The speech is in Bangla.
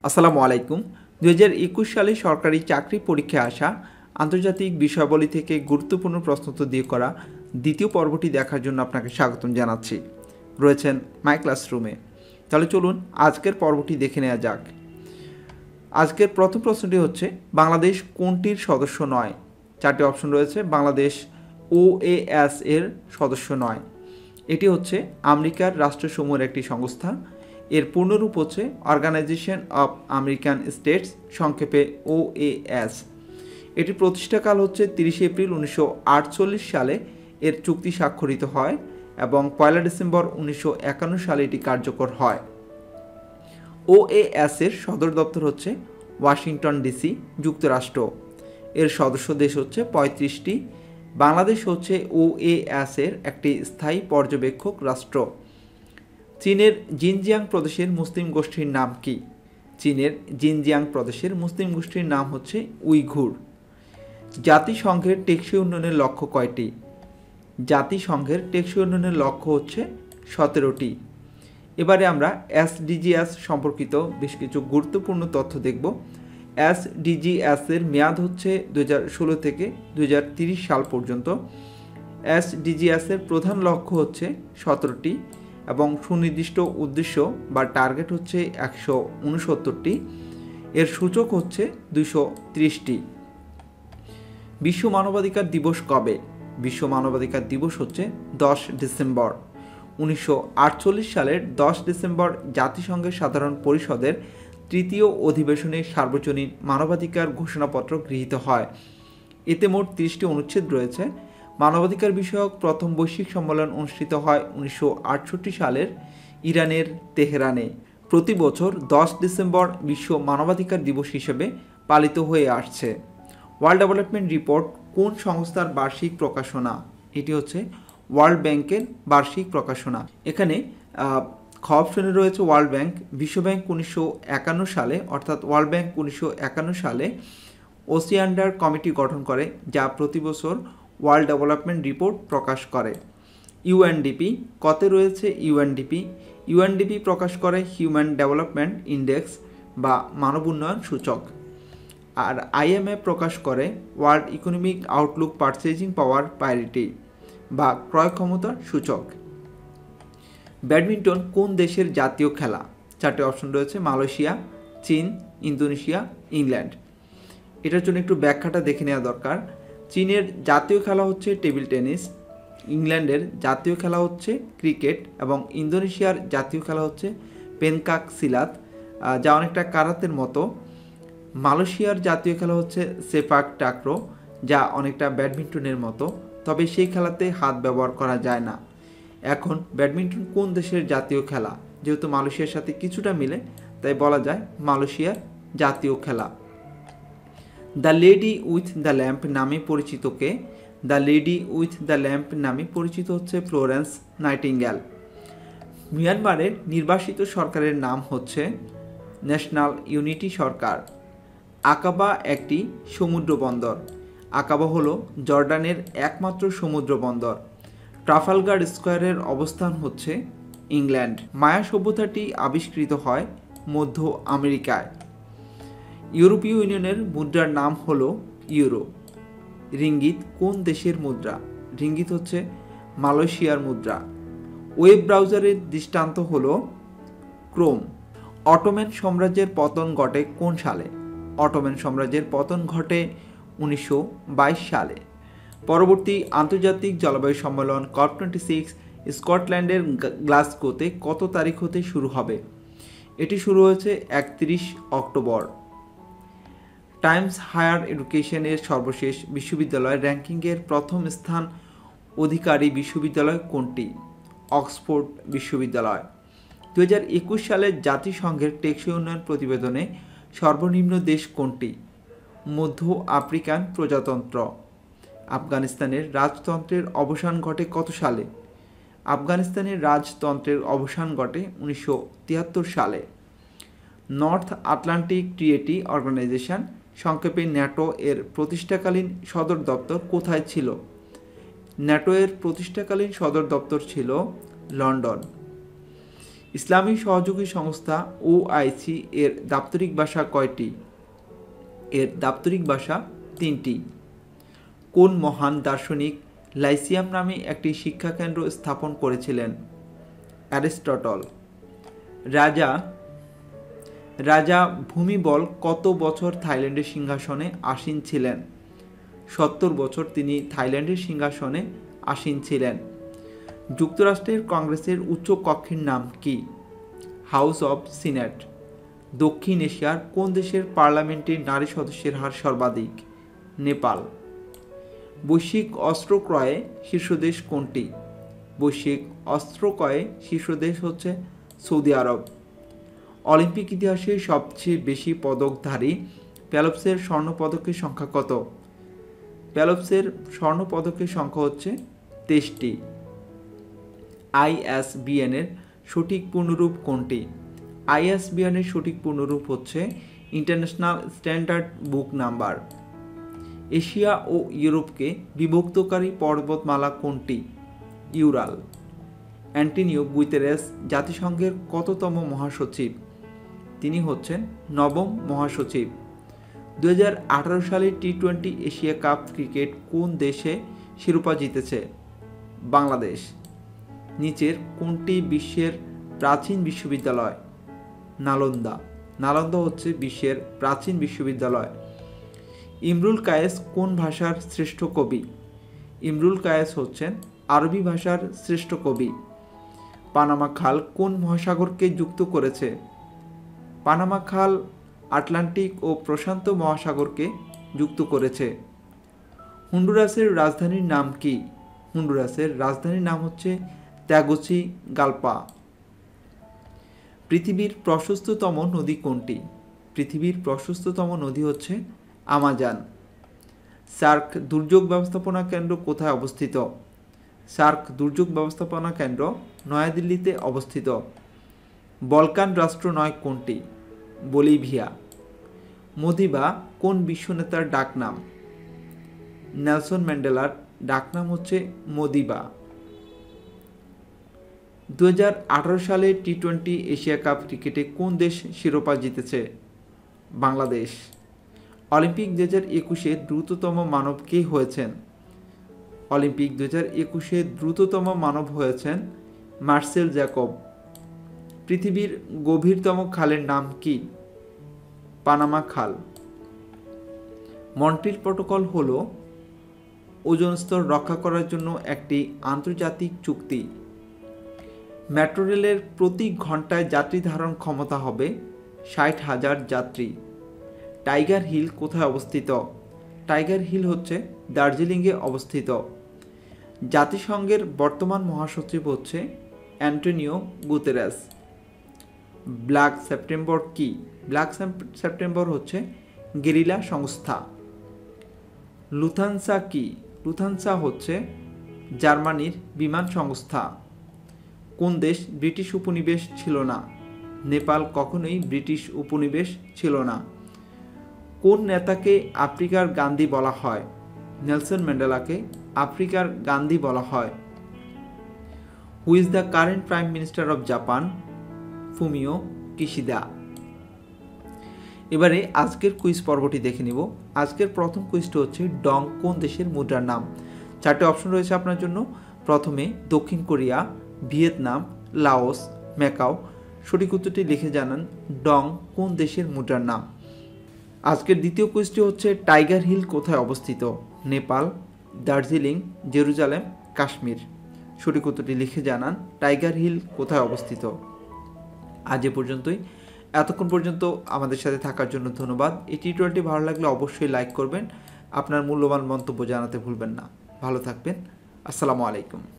আসসালামু আলাইকুম। ২০২১ সালে সরকারি চাকরি পরীক্ষায় আসা আন্তর্জাতিক বিষয়াবলী থেকে গুরুত্বপূর্ণ প্রশ্নোত্তর দিয়ে করা দ্বিতীয় পর্বটি দেখার জন্য আপনাকে স্বাগতম জানাচ্ছি। রয়েছেন মাই ক্লাসরুমে। তাহলে চলুন আজকের পর্বটি দেখে নেওয়া যাক। আজকের প্রথম প্রশ্নটি হচ্ছে, বাংলাদেশ কোনটির সদস্য নয়? চারটি অপশন রয়েছে। বাংলাদেশ OAS এর সদস্য নয়। এটি হচ্ছে আমেরিকার রাষ্ট্রসমূহের একটি সংস্থা। এর পূর্ণরূপ হচ্ছে অর্গানাইজেশন অফ আমেরিকান স্টেটস, সংক্ষেপে OAS। এটির প্রতিষ্ঠাকাল হচ্ছে 30 এপ্রিল 1948 সালে এর চুক্তি স্বাক্ষরিত হয় এবং 1 ডিসেম্বর 1951 সালে এটি কার্যকর হয়। OAS এর সদর দপ্তর হচ্ছে ওয়াশিংটন ডিসি, যুক্তরাষ্ট্র। এর সদস্য দেশ হচ্ছে 35টি। বাংলাদেশ হচ্ছে OAS এর একটি স্থায়ী পর্যবেক্ষক রাষ্ট্র। চীনের জিনজিয়াং প্রদেশের মুসলিম গোষ্ঠীর নাম কি? চীনের জিনজিয়াং প্রদেশের মুসলিম গোষ্ঠীর নাম হচ্ছে উইঘুর। জাতিসংঘের টেকসই উন্নয়নের লক্ষ্য কয়টি? জাতিসংঘের টেকসই উন্নয়নের লক্ষ্য হচ্ছে 17টি। এবারে আমরা SDGs সম্পর্কিত বেশ কিছু গুরুত্বপূর্ণ তথ্য দেখব। SDGs এর মেয়াদ হচ্ছে 2016 থেকে 2030 সাল পর্যন্ত। SDGs এর প্রধান লক্ষ্য হচ্ছে 17টি এবং সুনির্দিষ্ট উদ্দেশ্য বা টার্গেট হচ্ছে 169টি। এর সূচক হচ্ছে 230টি। বিশ্ব মানবাধিকার দিবস কবে? বিশ্ব মানবাধিকার দিবস হচ্ছে 10 ডিসেম্বর। 1948 সালের 10 ডিসেম্বর জাতিসংঘের সাধারণ পরিষদের তৃতীয় অধিবেশনে সার্বজনীন মানবাধিকার ঘোষণাপত্র গৃহীত হয়। এতে মোট 30টি অনুচ্ছেদ রয়েছে। মানবাধিকার বিষয়ক প্রথম বৈশ্বিক সম্মেলন অনুষ্ঠিত হয় 1968 সালের ইরানের তেহরানে। প্রতি বছর 10 ডিসেম্বর বিশ্ব মানবাধিকার দিবস হিসেবে পালিত হয়ে আসছে। ওয়ার্ল্ড ডেভেলপমেন্ট রিপোর্ট কোন সংস্থার বার্ষিক প্রকাশনা? এটি হচ্ছে ওয়ার্ল্ড ব্যাংকের বার্ষিক প্রকাশনা। এখানে খ অপশনে রয়েছে ওয়ার্ল্ড ব্যাংক। বিশ্বব্যাংক 1951 সালে, অর্থাৎ ওয়ার্ল্ড ব্যাংক 1951 সালে ওসিয়ান্ডার কমিটি গঠন করে, যা প্রতি বছর ওয়ার্ল্ড ডেভেলপমেন্ট রিপোর্ট প্রকাশ করে। ইউএনডিপি কতে রয়েছে? ইউএনডিপি প্রকাশ করে হিউম্যান ডেভেলপমেন্ট ইন্ডেক্স বা মানব উন্নয়ন সূচক। আর IMF প্রকাশ করে world economic outlook purchasing power parity বা ক্রয় ক্ষমতা সূচক। ব্যাডমিন্টন কোন দেশের জাতীয় খেলা? চারটি অপশন রয়েছে। মালয়েশিয়া, চীন, ইন্দোনেশিয়া, ইংল্যান্ড। এটার জন্য একটু ব্যাখ্যাটা দেখে নেওয়া দরকার। চীনের জাতীয় খেলা হচ্ছে টেবিল টেনিস, ইংল্যান্ডের জাতীয় খেলা হচ্ছে ক্রিকেট এবং ইন্দোনেশিয়ার জাতীয় খেলা হচ্ছে পেনকাক সিলাত, যা অনেকটা কারাতের মতো। মালয়েশিয়ার জাতীয় খেলা হচ্ছে সেপাক টাক্রো, যা অনেকটা ব্যাডমিন্টনের মতো, তবে সেই খেলাতে হাত ব্যবহার করা যায় না। এখন ব্যাডমিন্টন কোন দেশের জাতীয় খেলা? যেহেতু মালয়েশিয়ার সাথে কিছুটা মিলে, তাই বলা যায় মালয়েশিয়ার জাতীয় খেলা। The lady with the lamp নামে পরিচিত কে? The lady with the lamp নামে পরিচিত হচ্ছে ফ্লোরেন্স নাইটিঙ্গেল। মিয়ানমারের নির্বাসিত সরকারের নাম হচ্ছে ন্যাশনাল ইউনিটি সরকার। আকাবা একটি সমুদ্র বন্দর। আকাবা হলো জর্ডানের একমাত্র সমুদ্র বন্দর। ট্রাফালগার স্কোয়ারের অবস্থান হচ্ছে ইংল্যান্ড। মায়া সভ্যতাটি আবিষ্কৃত হয় মধ্য আমেরিকায়। ইউরোপীয় ইউনিয়নের মুদ্রার নাম হলো ইউরো। রিঙ্গিত কোন দেশের মুদ্রা? রিঙ্গিত হচ্ছে মালয়েশিয়ার মুদ্রা। ওয়েব ব্রাউজারের দৃষ্টান্ত হলো ক্রোম। অটোম্যান সাম্রাজ্যের পতন ঘটে কোন সালে? অটোম্যান সাম্রাজ্যের পতন ঘটে 1922 সালে। পরবর্তী আন্তর্জাতিক জলবায়ু সম্মেলন COP26 স্কটল্যান্ডের গ্লাসগোতে কত তারিখ হতে শুরু হবে? এটি শুরু হয়েছে 31 অক্টোবর। টাইমস হায়ার এডুকেশনের সর্বশেষ বিশ্ববিদ্যালয় র্যাঙ্কিংয়ের প্রথম স্থান অধিকারী বিশ্ববিদ্যালয় কোনটি? অক্সফোর্ড বিশ্ববিদ্যালয়। 2021 সালে জাতিসংঘের টেকসই উন্নয়ন প্রতিবেদনে সর্বনিম্ন দেশ কোনটি? মধ্য আফ্রিকান প্রজাতন্ত্র। আফগানিস্তানের রাজতন্ত্রের অবসান ঘটে কত সালে? আফগানিস্তানের রাজতন্ত্রের অবসান ঘটে 1973 সালে। নর্থ আটলান্টিক ট্রিটি অর্গানাইজেশন, সংক্ষেপে ন্যাটো এর প্রতিষ্ঠাকালীন সদর দপ্তর কোথায় ছিল? ন্যাটো এর প্রতিষ্ঠাকালীন সদর দপ্তর ছিল লন্ডন। ইসলামী সহযোগী সংস্থা OIC এর দাপ্তরিক ভাষা কয়টি? এর দাপ্তরিক ভাষা 3টি। কোন মহান দার্শনিক লাইসিয়াম নামে একটি শিক্ষাকেন্দ্র স্থাপন করেছিলেন? অ্যারিস্টটল। রাজা ভূমিবল কত বছর থাইল্যান্ডের সিংহাসনে আসীন ছিলেন? 70 বছর তিনি থাইল্যান্ডের সিংহাসনে আসীন ছিলেন। যুক্তরাষ্ট্রের কংগ্রেসের উচ্চ কক্ষের নাম কি? House of Senate. দক্ষিণ এশিয়ার কোন দেশের পার্লামেন্টে নারী সদস্যের হার সর্বাধিক? নেপাল। বৈশ্বিক অস্ত্র ক্রয়ে শীর্ষ দেশ কোনটি? বৈশ্বিক অস্ত্র ক্রয়ে শীর্ষ দেশ হচ্ছে সৌদি আরব। অলিম্পিক ইতিহাসে সবচেয়ে বেশি পদকধারী ফেলপসের স্বর্ণপদকের সংখ্যা কত? ফেলপসের স্বর্ণপদকের সংখ্যা হচ্ছে 23টি। ISBN এর সঠিক পূর্ণরূপ কোনটি? ISBN এর সঠিক পূর্ণরূপ হচ্ছে International Standard Book Number. Asia ও ইউরোপকে বিভক্তকারী পর্বতমালা কোনটি? ইউরাল। অ্যান্টোনিও গুতেরেস জাতিসংঘের কততম মহাসচিব? তিনি হচ্ছেন 9ম মহাসচিব। 2018 সালে T20 এশিয়া কাপ ক্রিকেট কোন দেশে শিরোপা জিতেছে? বাংলাদেশ। নিচের কোনটি বিশ্বের প্রাচীন বিশ্ববিদ্যালয়? নালন্দা। নালন্দা হচ্ছে বিশ্বের প্রাচীন বিশ্ববিদ্যালয়। ইমরুল কায়েস কোন ভাষার শ্রেষ্ঠ কবি? ইমরুল কায়েস হচ্ছেন আরবি ভাষার শ্রেষ্ঠ কবি। পানামা খাল কোন মহাসাগরকে যুক্ত করেছে? পানামা খাল আটলান্টিক ও প্রশান্ত মহাসাগরকে যুক্ত করেছে। হন্ডুরাসের রাজধানীর নাম কি? হন্ডুরাসের রাজধানীর নাম হচ্ছে তেগুচিগালপা। পৃথিবীর প্রশস্ততম নদী কোনটি? পৃথিবীর প্রশস্ততম নদী হচ্ছে আমাজন। সার্ক দুর্যোগ ব্যবস্থাপনা কেন্দ্র কোথায় অবস্থিত? সার্ক দুর্যোগ ব্যবস্থাপনা কেন্দ্র নয়াদিল্লিতে অবস্থিত। বলকান রাষ্ট্র নয় কোনটি? বলিভিয়া। মদিবা কোন বিশ্বনেতার ডাকনাম? নেলসন ম্যান্ডেলার ডাকনাম হচ্ছে মদিবা। 2018 সালে T20 এশিয়া কাপ ক্রিকেটে কোন দেশ শিরোপা জিতেছে? বাংলাদেশ। অলিম্পিক 2021-এ দ্রুততম মানব কে হয়েছেন? অলিম্পিক 2021-এ দ্রুততম মানব হয়েছেন মার্সেল জ্যাকব। পৃথিবীর গভীরতম খালের নাম কি? পানামা খাল। মন্ট্রিল প্রটোকল হল ওজোন স্তর রক্ষা করার জন্য একটি আন্তর্জাতিক চুক্তি। মেট্রো রেলের প্রতি ঘন্টায় যাত্রী ধারণ ক্ষমতা হবে 60,000 যাত্রী। টাইগার হিল কোথায় অবস্থিত? টাইগার হিল হচ্ছে দার্জিলিংয়ে অবস্থিত। জাতিসংঘের বর্তমান মহাসচিব হচ্ছে অ্যান্টোনিও গুতেরেস। ব্ল্যাক সেপ্টেম্বর কি? ব্ল্যাক সেপ্টেম্বর হচ্ছে গেরিলা সংস্থা। লুফথানসা কি? লুফথানসা হচ্ছে জার্মানির বিমান সংস্থা। কোন দেশ ব্রিটিশ উপনিবেশ ছিল না? নেপাল কখনোই ব্রিটিশ উপনিবেশ ছিল না। কোন নেতাকে আফ্রিকার গান্ধী বলা হয়? নেলসন ম্যান্ডেলাকে আফ্রিকার গান্ধী বলা হয়। Who is the current prime minister of Japan? Fumio Kishida. এবারে আজকের কুইজ পর্বটি দেখে নিব। আজকের প্রথম কুইজটি হচ্ছে ডং কোন দেশের মুদ্রার নাম? 4টে অপশন রয়েছে আপনার জন্য। প্রথমে দক্ষিণ কোরিয়া, ভিয়েতনাম, লাওস, ম্যাকাও। সঠিক উত্তরটি লিখে জানান ডং কোন দেশের মুদ্রার নাম। আজকের দ্বিতীয় কুইজটি হচ্ছে টাইগার হিল কোথায় অবস্থিত? নেপাল, দার্জিলিং, জেরুজালেম, কাশ্মীর। সঠিক উত্তরটি লিখে জানান টাইগার হিল কোথায় অবস্থিত। আজ এ পর্যন্তই। এতক্ষণ পর্যন্ত আমাদের সাথে থাকার জন্য ধন্যবাদ। এই টিউটোরিয়ালটি ভালো লাগলে অবশ্যই লাইক করবেন। আপনার মূল্যবান মন্তব্য জানাতে ভুলবেন না। ভালো থাকবেন। আসসালামু আলাইকুম।